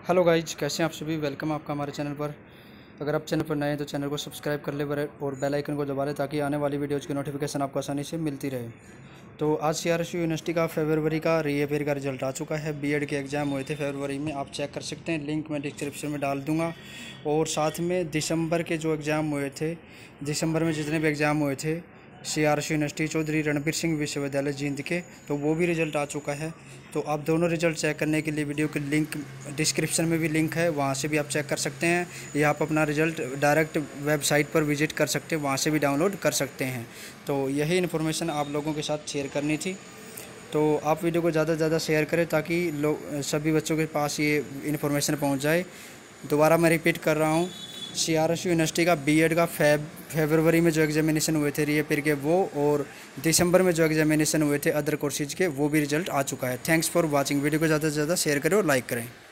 Hello guys, कैसे हैं आप सभी। वेलकम आपका हमारे चैनल पर। अगर आप चैनल पर नए हैं तो चैनल को सब्सक्राइब कर ले और बेल आइकन को दबा लें ताकि आने वाली वीडियोज़ की नोटिफिकेशन आपको आसानी से मिलती रहे। तो आज सीआरएसयू यूनिवर्सिटी का फरवरी का रीअपेयर का रिजल्ट आ चुका है। बीएड के एग्ज़ाम हुए थे फरवरी में, आप चेक कर सकते हैं। लिंक मैं डिस्क्रिप्शन में डाल दूँगा। और साथ में दिसंबर के जो एग्ज़ाम हुए थे, दिसंबर में जितने भी एग्ज़ाम हुए थे सीआरएसयू यूनिवर्सिटी चौधरी रणबीर सिंह विश्वविद्यालय जींद के, तो वो भी रिज़ल्ट आ चुका है। तो आप दोनों रिज़ल्ट चेक करने के लिए वीडियो के लिंक डिस्क्रिप्शन में भी लिंक है, वहाँ से भी आप चेक कर सकते हैं, या आप अपना रिज़ल्ट डायरेक्ट वेबसाइट पर विजिट कर सकते हैं, वहाँ से भी डाउनलोड कर सकते हैं। तो यही इन्फॉर्मेशन आप लोगों के साथ शेयर करनी थी। तो आप वीडियो को ज़्यादा से ज़्यादा शेयर करें ताकि लोग सभी बच्चों के पास ये इन्फॉर्मेशन पहुँच जाए। दोबारा मैं रिपीट कर रहा हूँ, सीआरएसयू यूनिवर्सिटी का बीएड का फरवरी में जो एग्जामिनेशन हुए थे रीअपेयर के वो, और दिसंबर में जो एग्जामिनेशन हुए थे अदर कोर्सेज के, वो भी रिजल्ट आ चुका है। Thanks for watching. वीडियो को ज़्यादा से ज़्यादा शेयर करें और लाइक करें।